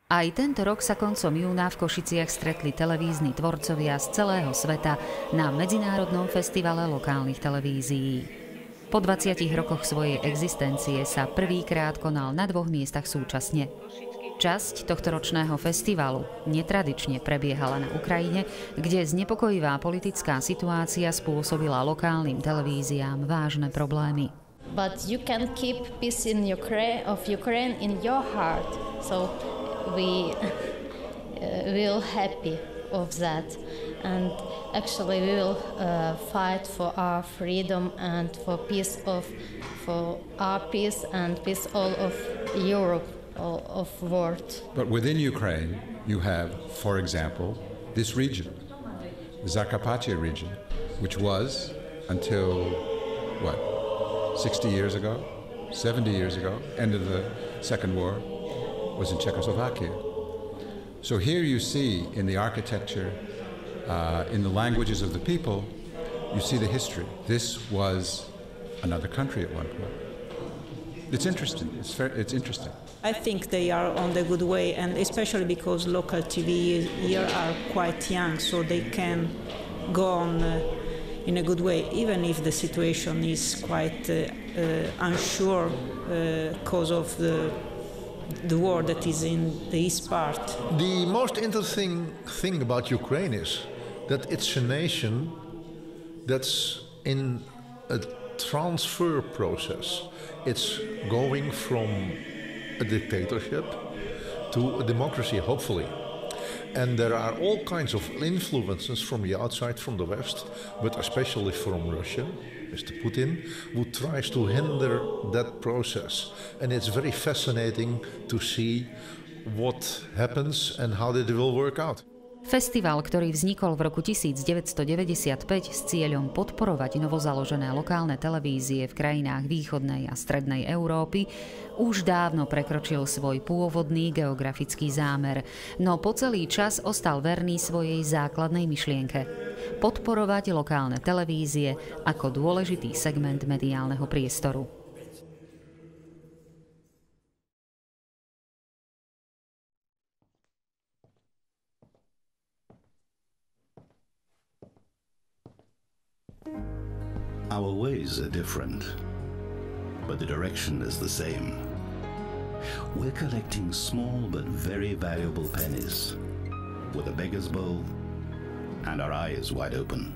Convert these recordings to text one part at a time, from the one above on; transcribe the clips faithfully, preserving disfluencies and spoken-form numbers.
Aj tento rok sa koncom júna v Košiciach stretli televízni tvorcovia z celého sveta na Medzinárodnom festivale lokálnych televízií. Po dvadsiatich rokoch svojej existencie sa prvýkrát konal na dvoch miestach súčasne. Časť tohtoročného festivalu netradične prebiehala na Ukrajine, kde znepokojivá politická situácia spôsobila lokálnym televíziám vážne problémy. But you can keep peace in Ukraine, of Ukraine in your heart. So we uh, will happy of that, and actually we will uh, fight for our freedom and for peace of for our peace and peace all of Europe, all of world. But within Ukraine you have, for example, this region, the Zakarpattia region, which was until what, sixty years ago, seventy years ago, end of the Second War, was in Czechoslovakia. So here you see in the architecture, uh, in the languages of the people, you see the history. This was another country at one point. It's interesting. It's fair, it's interesting. I think they are on the good way, and especially because local T V here are quite young, so they can go on uh, in a good way, even if the situation is quite uh, uh, unsure because uh, of the the war that is in the east part. The most interesting thing about Ukraine is that it's a nation that's in a transfer process. It's going from a dictatorship to a democracy, hopefully. And there are all kinds of influences from the outside, from the West, but especially from Russia, Mister Putin, who tries to hinder that process. And it's very fascinating to see what happens and how it will work out. Festival, ktorý vznikol v roku devätnásťstodeväťdesiatpäť s cieľom podporovať novozaložené lokálne televízie v krajinách východnej a strednej Európy, už dávno prekročil svoj pôvodný geografický zámer, no po celý čas ostal verný svojej základnej myšlienke – podporovať lokálne televízie ako dôležitý segment mediálneho priestoru. Our ways are different, but the direction is the same. We're collecting small but very valuable pennies with a beggar's bowl and our eyes wide open.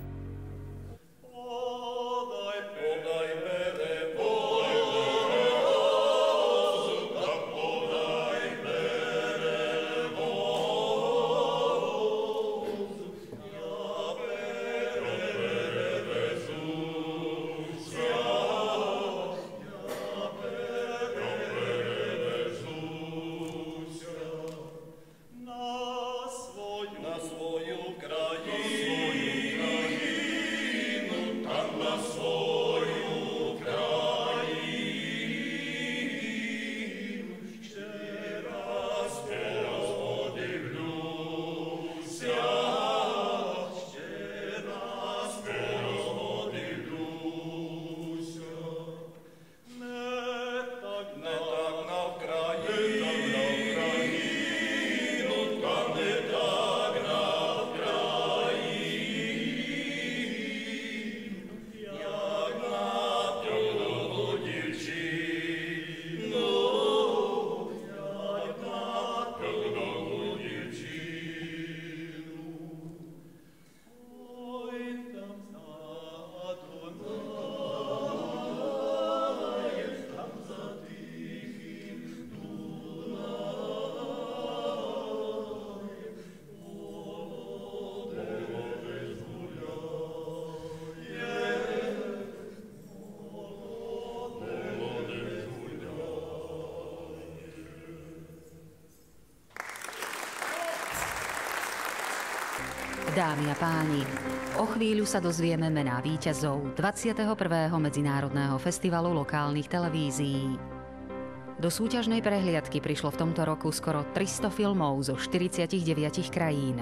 Dámy a páni, o chvíľu sa dozvieme mená víťazov dvadsiateho prvého Medzinárodného festivalu lokálnych televízií. Do súťažnej prehliadky prišlo v tomto roku skoro tristo filmov zo štyridsiatich krajín.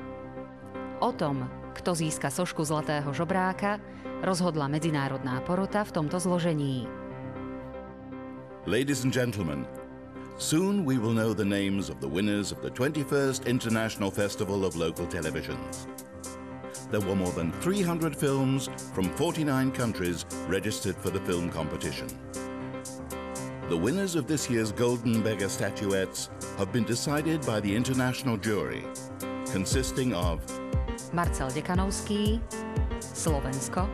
O tom, kto získa sošku Zlatého žobráka, rozhodla medzinárodná porota v tomto zložení. Ladies and gentlemen, Soon we will know the names of the winners of the twenty-first International Festival of Local Televisions. There were more than three hundred films from forty-nine countries registered for the film competition. The winners of this year's Golden Beggar statuettes have been decided by the international jury, consisting of Marcel Dekanovský, Slovensko,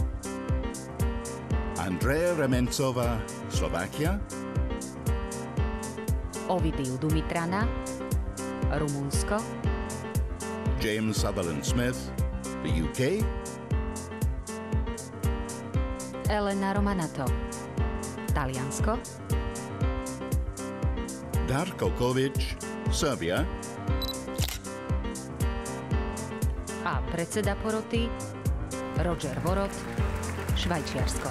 Andrea Remencová, Slovakia, Ovidiu Dumitrana, Rumunsko, James Sutherland Smith, the U K, Elena Romanato, Taliansko, Darko Kovic, Serbia, a predseda poroty Roger Vorot, Švajčiarsko.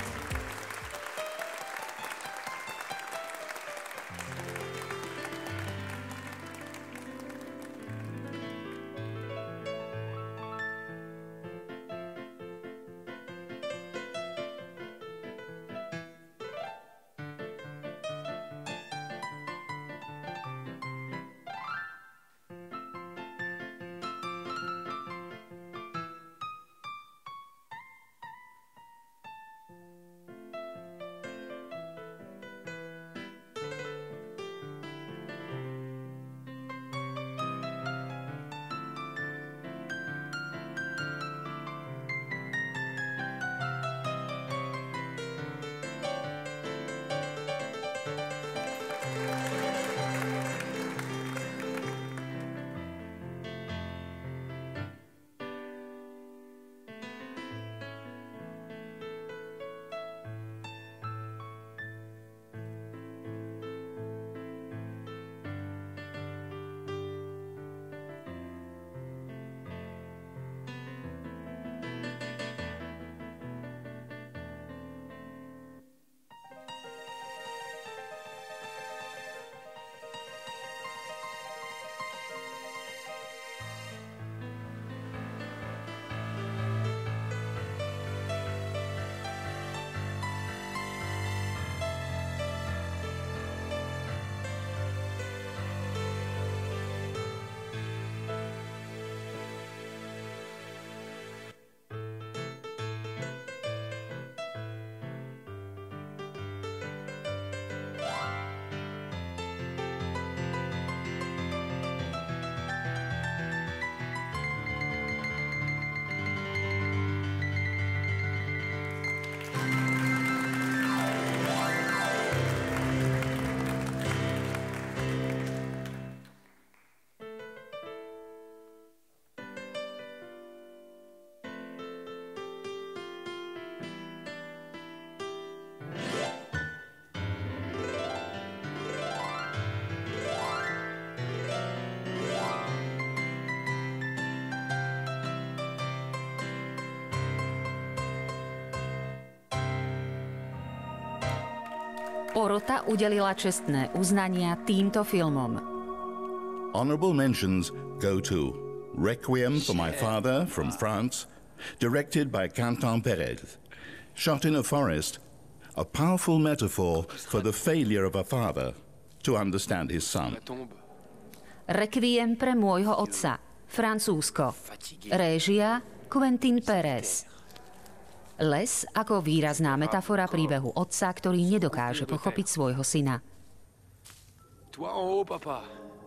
Porota udelila čestné uznania týmto filmom. Honorable mentions go to Requiem for My Father from France, directed by Quentin Perez. Shot in a forest, a powerful metaphor for the failure of a father to understand his son. Requiem pre môjho otca, Francúzsko. Réžia Quentin Perez. Les ako výrazná metafora príbehu otca, ktorý nedokáže pochopiť svojho syna. Toi en haut, papa.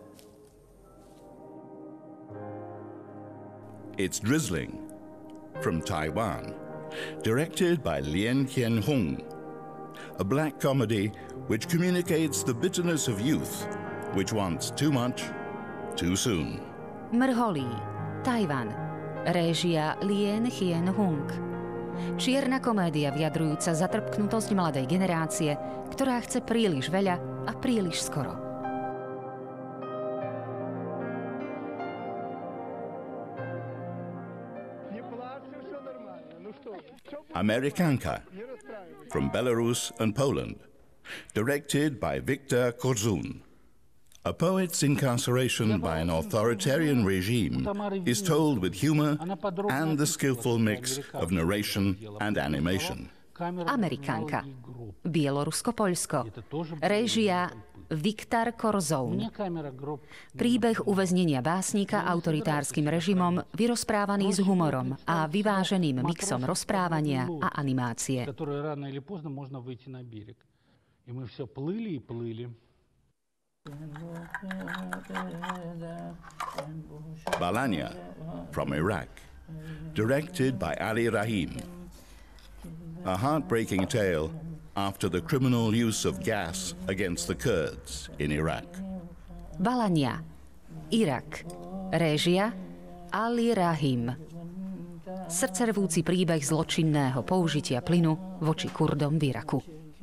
It's Drizzling from Taiwan, directed by Lien Kien Hung, a black comedy which communicates the bitterness of youth, which wants too much, too soon. Mrholí, Tajvan. Réžia Lien Kien Hung. Čierna komédia vyjadrujúca zatrpknutosť mladej generácie, ktorá chce príliš veľa a príliš skoro. Amerikanka from Belarus and Poland, directed by Viktor Korzun. A poet's incarceration by an authoritarian regime is told with humor and the skillful mix of narration and animation. Amerikanka. Bielorusko-Poľsko. Réžia Viktor Korzoun. Príbeh uväznenia básnika autoritárskym režimom, vyrozprávaný s humorom a vyváženým mixom rozprávania a animácie. Balanya from Iraq, directed by Ali Rahim. A heartbreaking tale after the criminal use of gas against the Kurds in Iraq. Balanya, Irak, réžia Ali Rahim. Srdcervúci príbeh zločinného použitia plynu voči Kurdom v Iraku.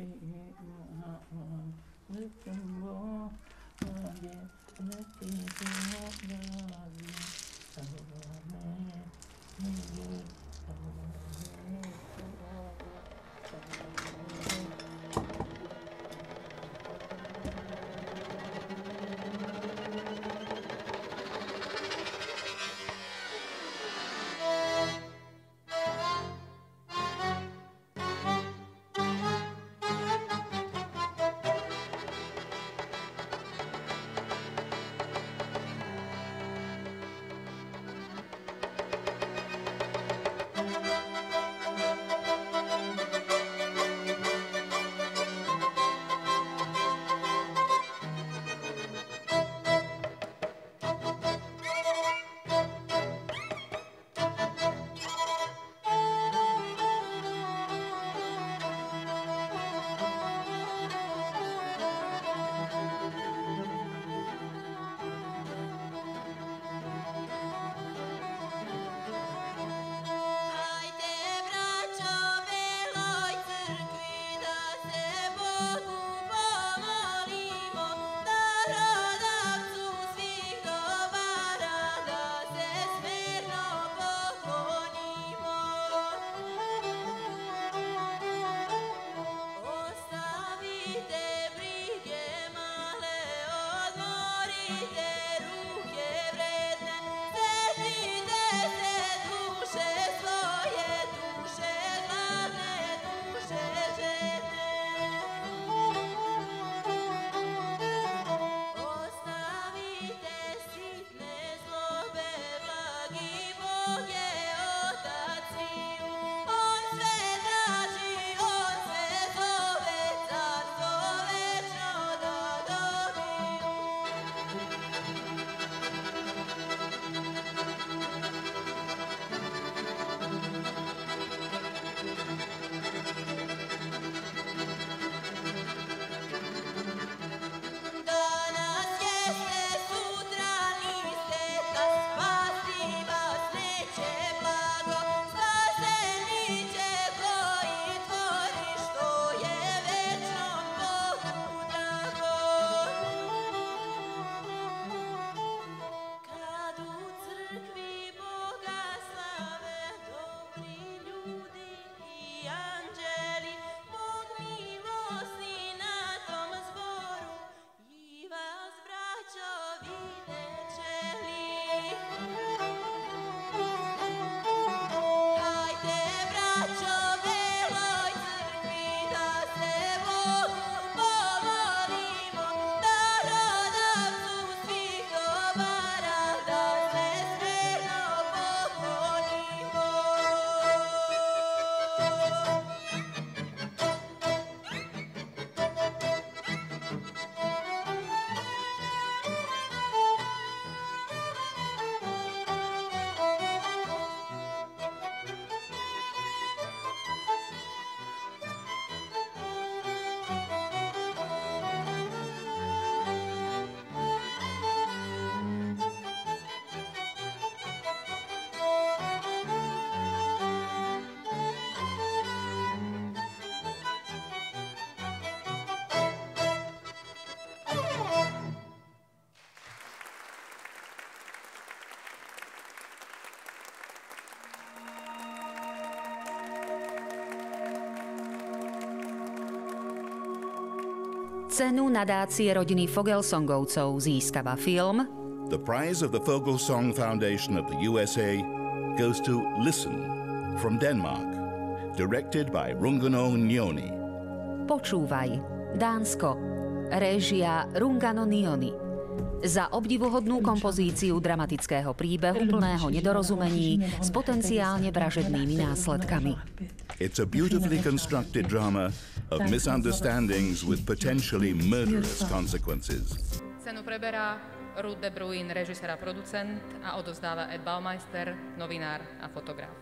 Cenu nadácie rodiny Fogelsongovcov získava film The prize of the Fogelsong Foundation of the U S A goes to Listen from Denmark, directed by Rungono Njoni. Počúvaj, Dánsko, réžia Rungano Nioni. Za obdivuhodnú kompozíciu dramatického príbehu plného nedorozumení s potenciálne vražednými následkami. It's a beautifully constructed drama of misunderstandings with potentially murderous consequences. Cenu preberá Ruud de Bruin, režisér a producent, a odovzdáva Ed Baumeister, novinár a fotograf.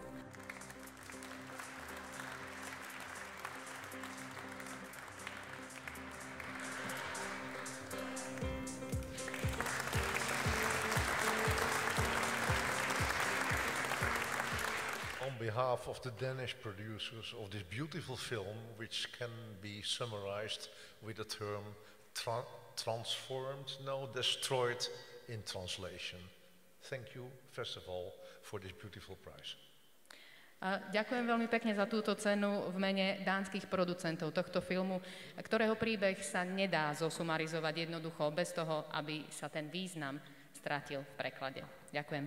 On behalf of the Danish producers of this beautiful film, which can be summarized with the term tra- transformed, no, destroyed in translation. Thank you, first of all, for this beautiful prize. Ďakujem veľmi pekne za túto cenu v mene dánskych producentov tohto filmu, ktorého príbeh sa nedá zosumarizovať jednoducho bez toho, aby sa ten význam stratil v preklade. Ďakujem.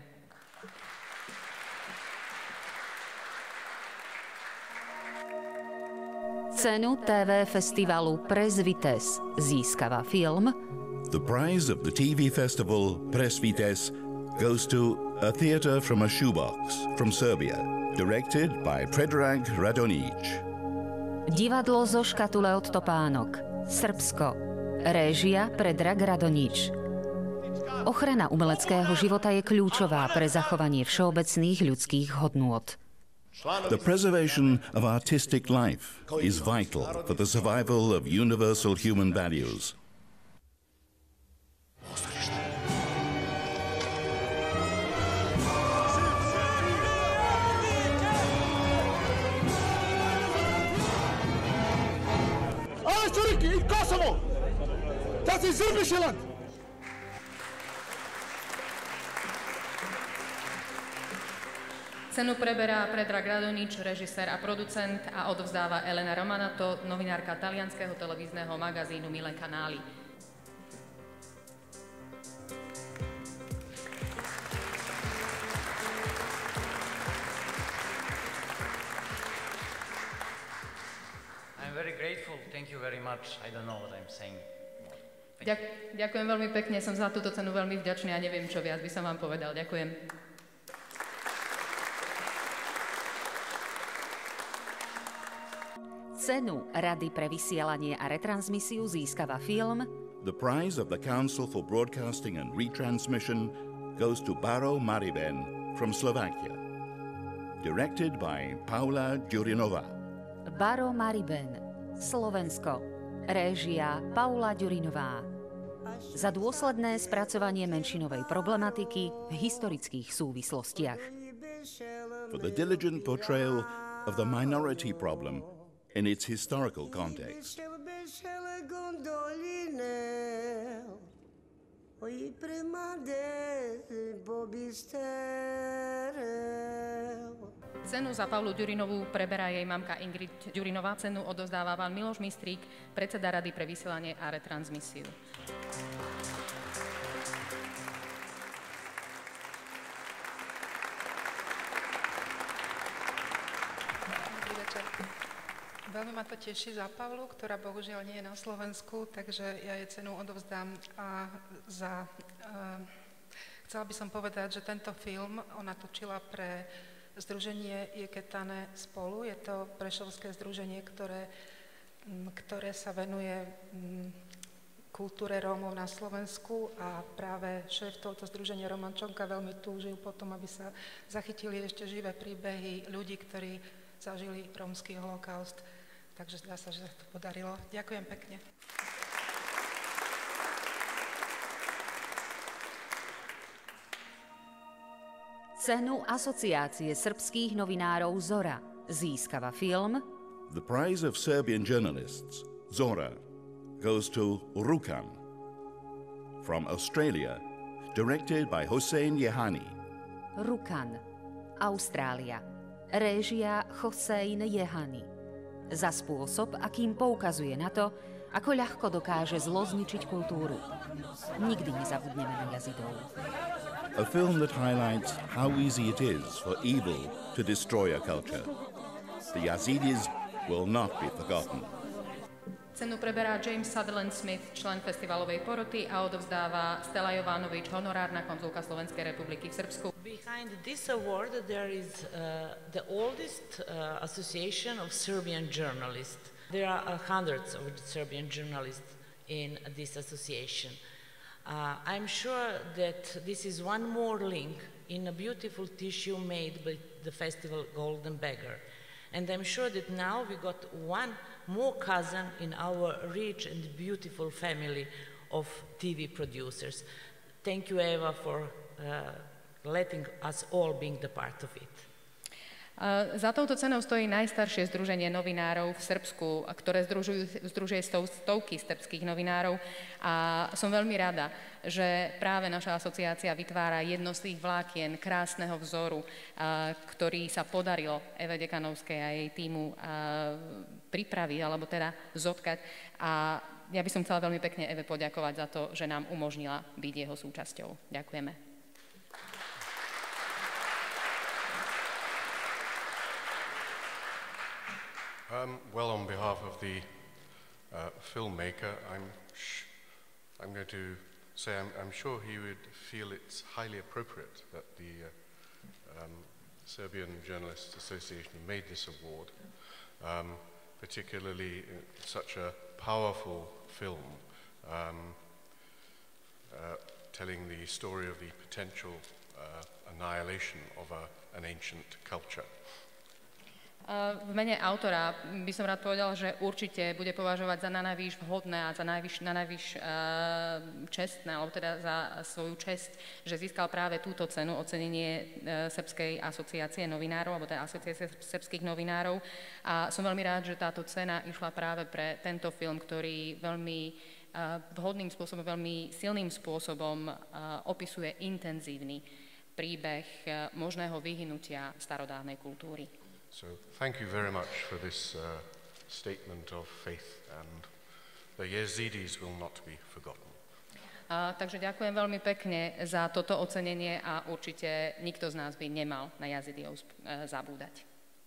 Cenu té vé festivalu Press Vitesse získava film The prize of the T V festival Press Vitesse goes to A Theatre from a Shoebox from Serbia, directed by Predrag Radonic. Divadlo zo škatule od topánok, Srbsko, réžia Predrag Radonic. Ochrana umeleckého života je kľúčová pre zachovanie všeobecných ľudských hodnôt. The preservation of artistic life is vital for the survival of universal human values. Alles zurück in Kosovo! Das ist serbische Land! Cenu preberá Predrag Radonic, režisér a producent, a odovzdáva Elena Romanato, novinárka talianskeho televízneho magazínu Mille Canali. I'm very grateful. Thank you very much. I don't know what I'm saying. Ďak, ďakujem veľmi pekne, som za túto cenu veľmi vďačný a neviem, čo viac by som vám povedal. Ďakujem. Cenu Rady pre vysielanie a retransmisiu získava film The prize of the Council for Broadcasting and Retransmission goes to Baro Mariben from Slovakia, directed by Paula Ďurinová. Baro Mariben, Slovensko, réžia Paula Ďurinová. Za dôsledné spracovanie menšinovej problematiky v historických súvislostiach. For the diligent portrayal of the minority problem in its historical context. Cenu za Paulu Ďurinovú preberá jej mamka Ingrid Ďurinová. Cenu odovzdáva pán Miloš Mistrík, predseda Rady pre vysielanie a retransmisiu. Veľmi ma to teší za Pavlu, ktorá bohužiaľ nie je na Slovensku, takže ja jej cenu odovzdám a za... Uh, chcela by som povedať, že tento film ona točila pre združenie Jeketane Spolu. Je to prešovské združenie, ktoré, ktoré sa venuje um, kultúre Rómov na Slovensku a práve šéf tohto združenia Roman Čonka veľmi túžil potom, aby sa zachytili ešte živé príbehy ľudí, ktorí zažili rómsky holokaust. Takže zdá sa, že sa to podarilo. Ďakujem pekne. Cenu Asociácie srbských novinárov Zora získava film The prize of Serbian journalists, Zora, goes to Rukan from Australia, directed by Hossein Jehani. Rukan, Austrália, réžia Hossein Jehani. Za spôsob, akým poukazuje na to, ako ľahko dokáže zlo zničiť kultúru. Nikdy nezabudneme na Jazidov. A film that highlights how easy it is for evil to destroy a culture. The Yazidis will not be forgotten. Cenu preberá James Sutherland Smith, člen festivalovej poroty, a odovzdáva Stella Jovanovič, honorárna konzulka Slovenskej republiky v Srbsku. Behind this award there is uh, the oldest uh, association of Serbian journalists. There are uh, hundreds of Serbian journalists in this association. Uh, I'm sure that this is one more link in a beautiful tissue made by the festival Golden Beggar. And I'm sure that now we got one more cousin in our rich and beautiful family of T V producers. Thank you, Eva, for uh, letting us all being the part of it. Uh, za touto cenou stojí najstaršie združenie novinárov v Srbsku, ktoré združujú, združuje stov, stovky srbských novinárov, a som veľmi rada, že práve naša asociácia vytvára jedno z tých vlákien krásneho vzoru, uh, ktorý sa podarilo Eve Dekanovskej a jej týmu uh, pripraviť, alebo teda zotkať. A ja by som chcela veľmi pekne Eve poďakovať za to, že nám umožnila byť jeho súčasťou. Ďakujeme. Um, well, on behalf of the uh, filmmaker, I'm, sh I'm going to say I'm, I'm sure he would feel it's highly appropriate that the uh, um, Serbian Journalists Association made this award, um, particularly in such a powerful film, um, uh, telling the story of the potential uh, annihilation of a, an ancient culture. V mene autora by som rád povedal, že určite bude považovať za nanajvýš vhodné a za najvyš, nanajvýš uh, čestné, alebo teda za svoju česť, že získal práve túto cenu, ocenenie uh, Srbskej asociácie novinárov, alebo teda asociácie srbských novinárov. A som veľmi rád, že táto cena išla práve pre tento film, ktorý veľmi uh, vhodným spôsobom, veľmi silným spôsobom uh, opisuje intenzívny príbeh uh, možného vyhynutia starodávnej kultúry. So thank you very much for this uh, statement of faith, and the Yazidis will not be forgotten. Uh, takže ďakujem veľmi pekne za toto ocenenie a určite nikto z nás by nemal na Jazidiov uh, zabúdať.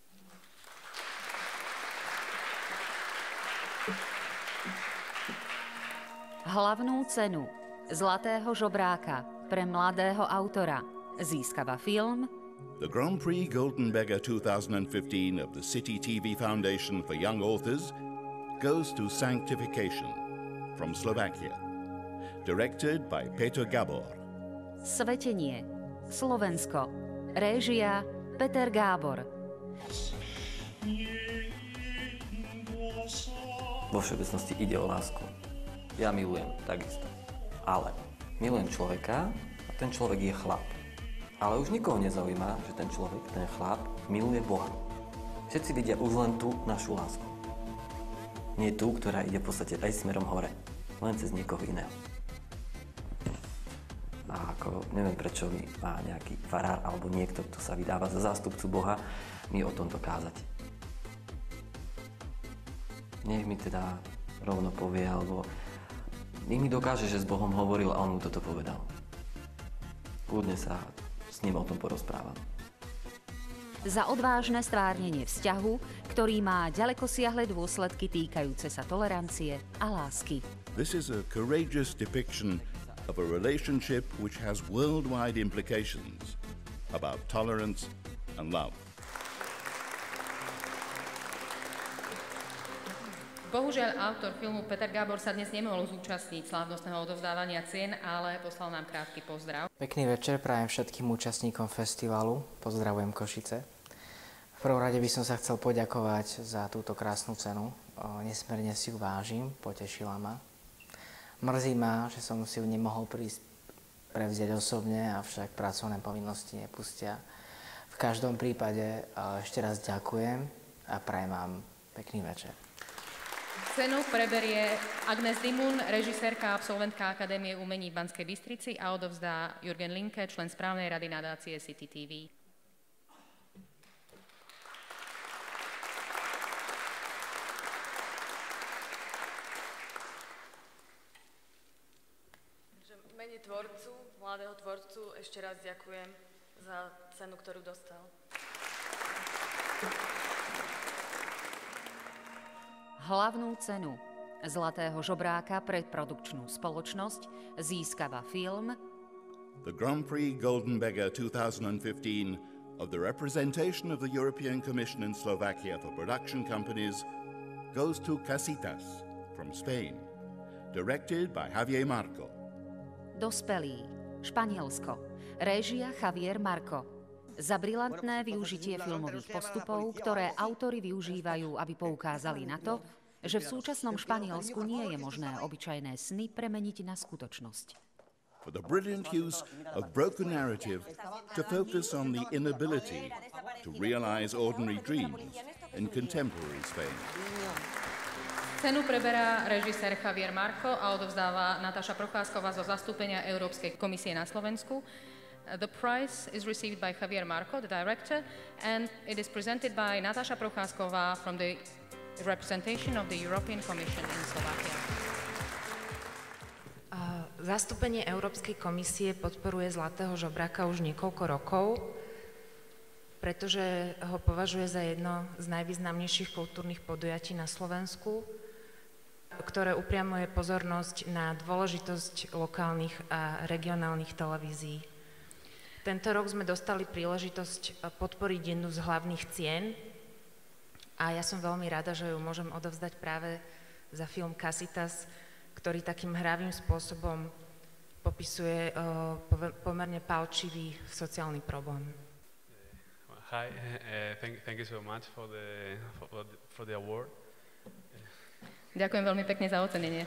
Hlavnú cenu Zlatého žobráka pre mladého autora získava film The Grand Prix Golden Beggar two thousand fifteen of the City T V Foundation for Young Authors goes to Sanctification from Slovakia, directed by Peter Gábor. Svetenie, Slovensko, réžia Peter Gábor. Vo všeobecnosti ide o lásku. Ja milujem takisto, ale milujem človeka a ten človek je chlap. Ale už nikoho nezaujíma, že ten človek, ten chlap, miluje Boha. Všetci vidia už len tú našu lásku. Nie tú, ktorá ide v podstate aj smerom hore, len cez niekoho iného. A ako neviem, prečo mi má nejaký farár alebo niekto, kto sa vydáva za zástupcu Boha, mi o tomto kázať. Nech mi teda rovno povie, alebo nech mi dokáže, že s Bohom hovoril a on mu toto povedal. Kľudne sa s ním o tom porozprávam. Za odvážne stvárnenie vzťahu, ktorý má ďalekosiahle dôsledky týkajúce sa tolerancie a lásky. This is a courageous depiction of a relationship which has worldwide implications about tolerance and love. Bohužiaľ, autor filmu Peter Gábor sa dnes nemohol zúčastniť slávnostného odovzdávania cien, ale poslal nám krátky pozdrav. Pekný večer prajem všetkým účastníkom festivalu. Pozdravujem Košice. V prvom rade by som sa chcel poďakovať za túto krásnu cenu. Nesmierne si ju vážim, potešila ma. Mrzí ma, že som si ju nemohol prísť prevziať osobne, avšak pracovné povinnosti nepustia. V každom prípade ešte raz ďakujem a prajem vám pekný večer. Cenu preberie Agnes Dimun, režisérka a absolventka Akadémie umení v Banskej Bystrici, a odovzdá Jürgen Linke, člen správnej rady nadácie City T V. V mene tvorcu, mladého tvorcu, ešte raz ďakujem za cenu, ktorú dostal. Hlavnú cenu Zlatého žobráka pre produkčnú spoločnosť získava film The Grand Prix Golden Beggar twenty fifteen of the representation of the European Commission in Slovakia for production companies goes to Casitas from Spain, directed by Javier Marco. Dospelí, Španielsko, réžia Javier Marco. Za brilantné využitie filmových postupov, ktoré autori využívajú, aby poukázali na to, že v súčasnom Španielsku nie je možné obyčajné sny premeniť na skutočnosť. For the brilliant use of broken narrative to focus on the inability to realize ordinary dreams in contemporary Spain. Cenu preberá režisér Javier Marco a odovzdáva Natáša Procházková zo zastúpenia Európskej komisie na Slovensku. The prize is received by Javier Marco, the director, and it is presented by Natasha Procházková from the representation of the European Commission in Slovakia. Zastúpenie Európskej komisie podporuje Zlatého žobráka už niekoľko rokov, pretože ho považuje za jedno z najvýznamnejších kultúrnych podujatí na Slovensku, ktoré upriamuje pozornosť na dôležitosť lokálnych a regionálnych televízií. Tento rok sme dostali príležitosť podporiť jednu z hlavných cien a ja som veľmi rada, že ju môžem odovzdať práve za film Casitas, ktorý takým hravým spôsobom popisuje uh, pomerne palčivý sociálny problém. Hi, uh, thank, thank you so much for the, for, for the award. Ďakujem veľmi pekne za ocenenie.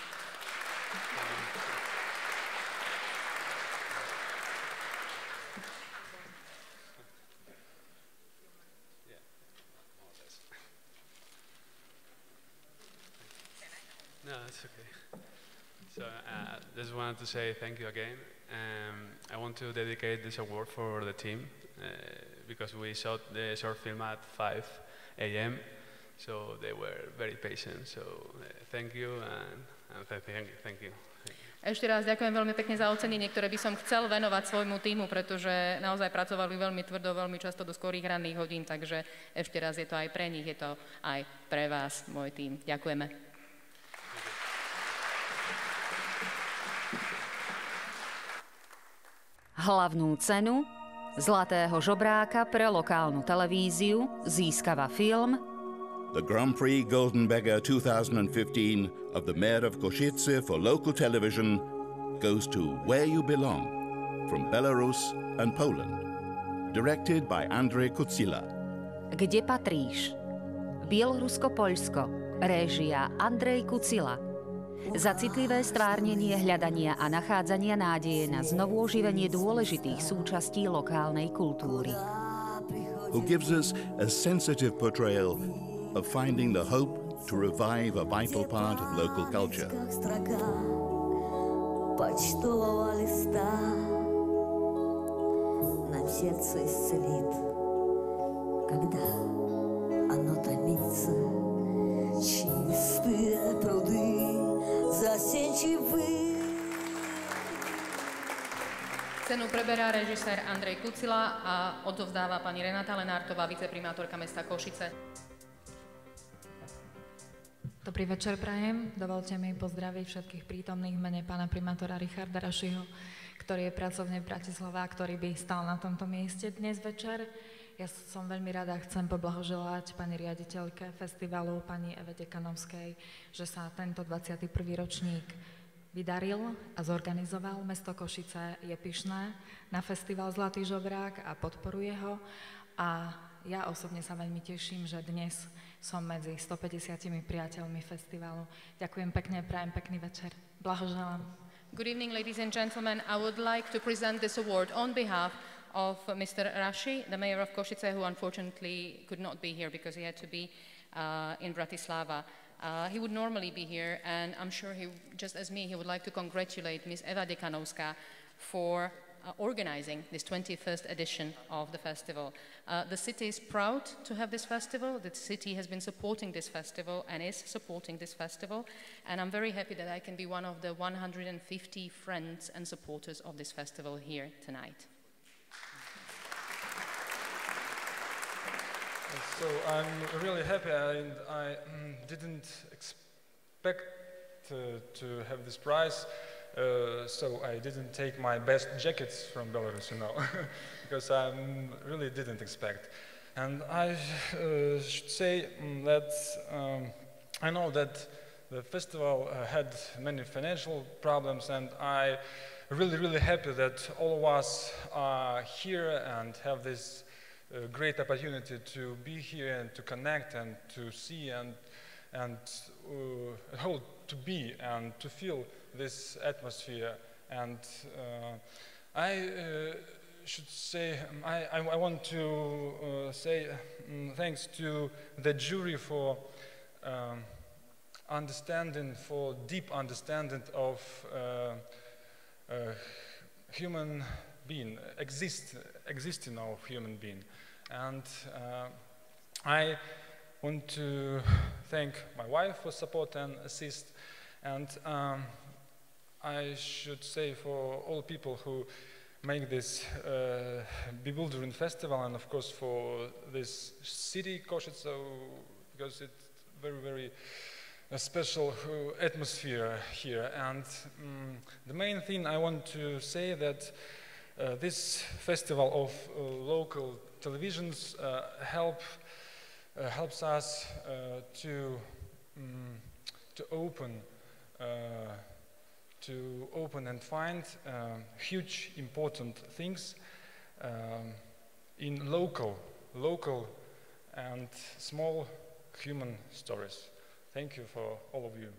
No, that's okay. So I uh, just wanted to say thank you again. Um, I want to dedicate this award for the team uh, because we shot the short film at five a m So they were very patient. So uh, thank you and, and th- thank you. Thank you. Ešte raz ďakujem veľmi pekne za ocenenie, ktoré by som chcel venovať svojmu tímu, pretože naozaj pracovali veľmi tvrdo, veľmi často do skorých ranných hodín, takže ešte raz je to aj pre nich, je to aj pre vás, môj tím. Ďakujeme. Hlavnú cenu Zlatého žobráka pre lokálnu televíziu získava film The Grand Prix Golden Beggar twenty fifteen of the Mayor of Košice for local television goes to Where You Belong from Belarus and Poland, directed by Andrej Kucila. Kde patríš? Bielorusko-Poľsko, réžia Andrej Kucila. Za citlivé stvárnenie hľadania a nachádzania nádeje na znovu oživenie dôležitých súčastí lokálnej kultúry. Who gives us a sensitive portrayal of finding the hope to revive a vital part of local culture. Почтового листа нам сердце исцелит, когда оно томится. Чистые пруды засенчивые. Cenu preberá režisér Andrej Kucila a odovzdáva pani Renata Lenártová, viceprimátorka mesta Košice. Dobrý večer prajem. Dovolte mi pozdraviť všetkých prítomných v mene pána primátora Richarda Rašiho, ktorý je pracovne v Bratislave a ktorý by stal na tomto mieste dnes večer. Ja som veľmi rada, chcem poblahoželať pani riaditeľke festivalu, pani Eve Dekanovskej, že sa tento dvadsiaty prvý ročník vydaril a zorganizoval. Mesto Košice je pyšné na festival Zlatý žobrák a podporuje ho. A ja osobne sa veľmi teším, že dnes som medzi stopäťdesiatimi priateľmi festivalu. Ďakujem pekne, prajem pekný večer. Blahoželám. Good evening, ladies and gentlemen. I would like to present this award on behalf of Mister Raši, the mayor of Košice, who unfortunately could not be here because he had to be uh, in Bratislava. Uh, he would normally be here, and I'm sure he, just as me, he would like to congratulate Miss Eva Dekanovská for Uh, organizing this twenty-first edition of the festival. Uh, the city is proud to have this festival. The city has been supporting this festival and is supporting this festival. And I'm very happy that I can be one of the one hundred fifty friends and supporters of this festival here tonight. So I'm really happy, and I mm, didn't expect expect uh, to have this prize, uh, so I didn't take my best jackets from Belarus, you know, because I really didn't expect. And I uh, should say that um, I know that the festival uh, had many financial problems, and I really, really happy that all of us are here and have this uh, great opportunity to be here and to connect and to see and and uh, how to be and to feel this atmosphere. And uh, I uh, should say um, I, I, I want to uh, say um, thanks to the jury for um, understanding, for deep understanding of uh, uh, human being, exist, existing of human being. And uh, I want to thank my wife for support and assist. And um, I should say for all people who make this uh, bewildering festival, and of course for this city, Košice, because it's very, very a special uh, atmosphere here. And um, the main thing I want to say that uh, this festival of uh, local televisions uh, help uh, helps us uh, to um, to open uh, to open and find uh, huge important things um, in local local and small human stories. Thank you for all of you.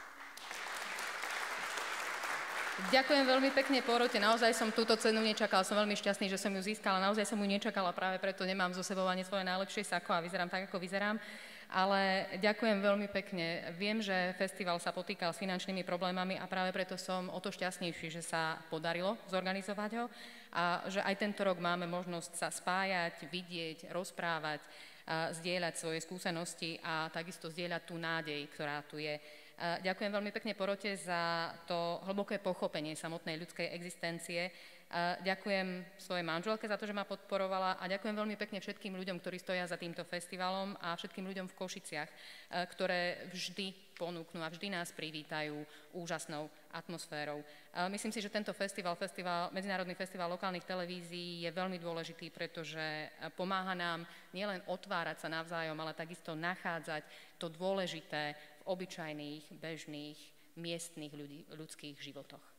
Ďakujem veľmi pekne porote, naozaj som túto cenu nečakala, som veľmi šťastný, že som ju získala, naozaj som ju nečakala, práve preto nemám zo sebou ani svoje najlepšie sako a vyzerám tak, ako vyzerám, ale ďakujem veľmi pekne. Viem, že festival sa potýkal s finančnými problémami a práve preto som o to šťastnejší, že sa podarilo zorganizovať ho a že aj tento rok máme možnosť sa spájať, vidieť, rozprávať, zdieľať svoje skúsenosti a takisto zdieľať tú nádej, ktorá tu je. Ďakujem veľmi pekne porote za to hlboké pochopenie samotnej ľudskej existencie. Ďakujem svojej manželke za to, že ma podporovala a ďakujem veľmi pekne všetkým ľuďom, ktorí stoja za týmto festivalom a všetkým ľuďom v Košiciach, ktoré vždy ponúknú a vždy nás privítajú úžasnou atmosférou. Myslím si, že tento festival, festival, Medzinárodný festival lokálnych televízií je veľmi dôležitý, pretože pomáha nám nielen otvárať sa navzájom, ale takisto nachádzať to dôležité v obyčajných, bežných, miestnych ľudí, ľudských životoch.